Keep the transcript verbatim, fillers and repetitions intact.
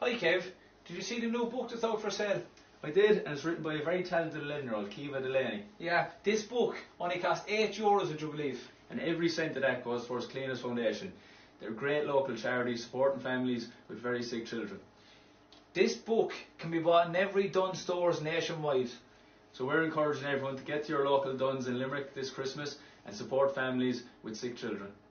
Hi Kev, did you see the new book that's out for sale? I did, and it's written by a very talented eleven year old, Kiva Delaney. Yeah, this book only cost eight euros, would you believe? And every cent of that goes towards Cleanest Foundation. They're a great local charity supporting families with very sick children. This book can be bought in every Dunn stores nationwide. So we're encouraging everyone to get to your local Dunns in Limerick this Christmas and support families with sick children.